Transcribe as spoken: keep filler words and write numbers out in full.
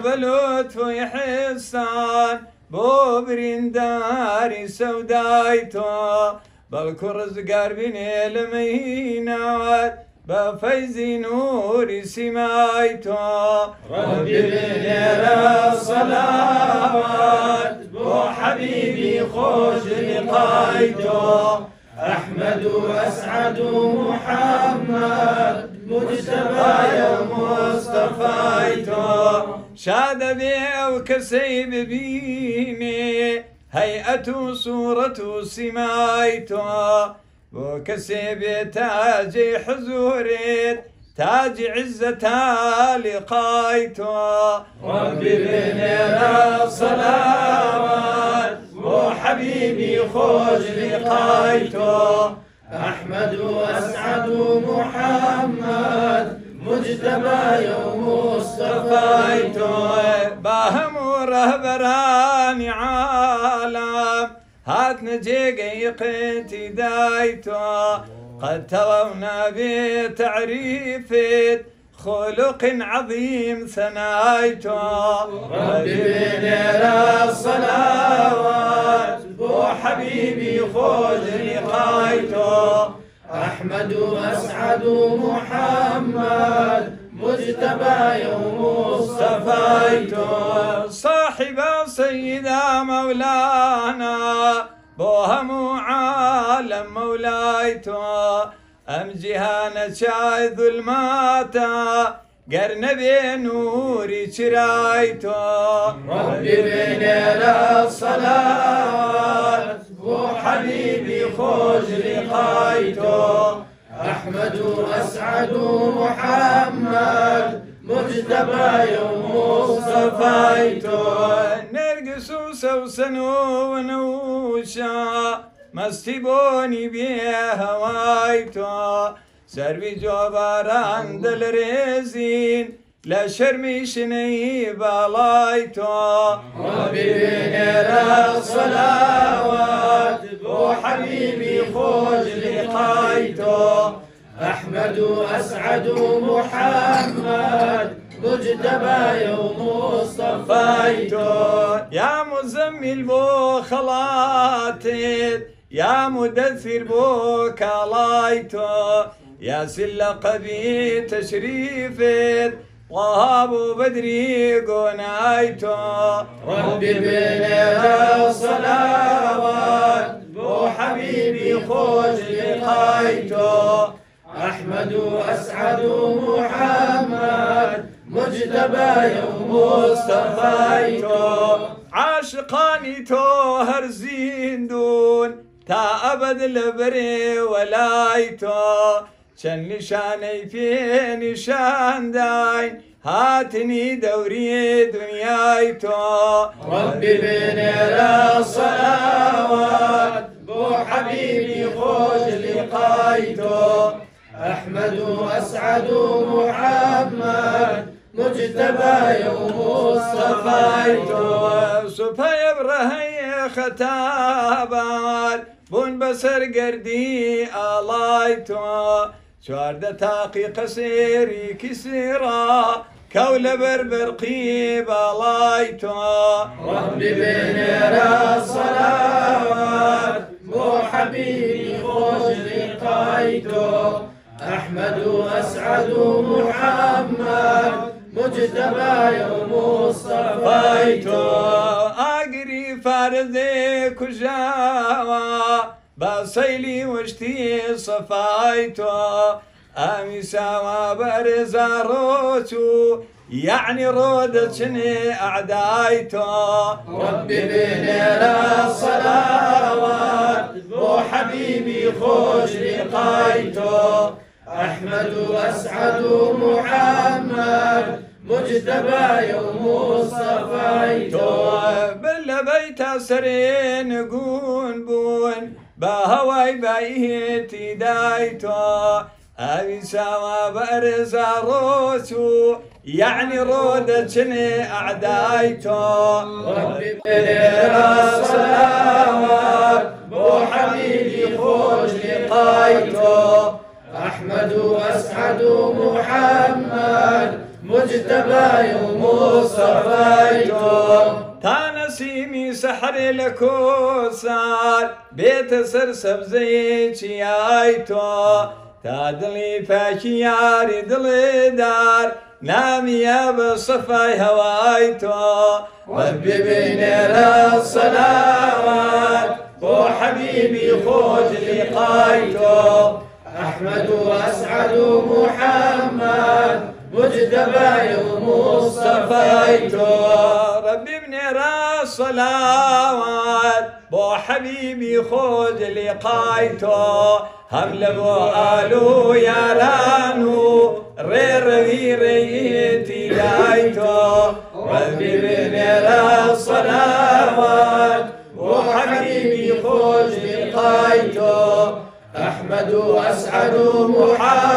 بلوت في حسان بو برنداري سودايتو بالكرز قاربيني المهينات بفيز نوري سمايتو ربي بالليل الصلوات بو حبيبي خوش لقايتو أحمد وأسعد محمد مجتبى يا مصطفيتو شاد بي وكسيب بيني هيئة صورة سمايتو وكسيب تاج حزوري تاج عزة لقايتو ربي بالليل الصلوات وحبيبي خوش لقايتو أحمد وأسعد محمد مجتبى يوم مصطفيتو باهم ورهبراني عالم هات نجيقي قيتي دايتو قد توونا بتعريفه خلق عظيم ثنايتو ربي بالليل الصلوات بو حبيبي خوش لقايتو أحمد وأسعد محمد مجتبى يوم مصطفيتو صاحب سيدا مولانا بوهم عالم مولايتو أم جهان شاي ظلماتا قرن بنوري شرايتو ربي بالليل الصلوات وحبيبي خوش لقايتو أحمد وأسعد محمد مجتبى يوم مصطفيتو نرقص سوسنو ونوشا مستبوني بيه هوايتو سربي جوباران دل رزين لا شرمي شني بالايتو ربي بالليل الصلوات وحبيبي خوش لقايتو أحمد وأسعد محمد مجتبى يوم مصطفيتو يا مزمل بو خلاتي يا مدثر بو كالايتو يا سلقبي تشريفت وهاب بدري قنايتو ربي بالليل الصلوات بو حبيبي خوش لقايتو أحمد وأسعد محمد مجتبى يوم مصطفيتو عاشقاني توهر زيندون تا أبد البري ولايتو شن نشاني في نشان داين هاتني دوري دنيايتو ربي بالليل الصلوات بو حبيبي خوش لقايتو أحمد وأسعد محمد مجتبى يوم مصطفيتو صفي برهي ختابات بون بسر قردي آلايتو شوارد تاقي قصيري كسيرا كول بربر قيب آلايتو ربي بالليل الصلوات بو حبيبي خوش لقايتو أحمد وأسعد محمد مجتبى يوم مصطفيتو أقري فارذي كجاوا بصيلي وشتي صفايتو أمي سوا برزا روتو يعني رودتني أعدايتو ربي بالليل الصلوات بو حبيبي خوش لقايتو أحمد وأسعد محمد مجتبى يوم مصطفيتو بالبيت سرين قون بون بهواي بايتي دايتو أبي سوا برزا روسو يعني رودتني أعدايتو ربي بالليل الصلوات بو حبيبي خوش لقايتو أحمد وأسعد محمد مجتبى ومصطفيتو تانسيمي سحر لكوسار بيت سرسب زي چيايتو تادلي فاكياري دلي دار نامي يا بصفاي هوايتو ربي بنير الصلوات بو حبيبي خوج لقايتو أحمد وأسعد محمد مجتبى ومصطفيتو ربي بنير الصلوات بو حبيبي خوج لقايتو هم لبو آلو يا لانو رير ري ريتي لايتو ربي بنير الصلوات بو حبيبي خوج لقايتو أحمد وأسعد محمد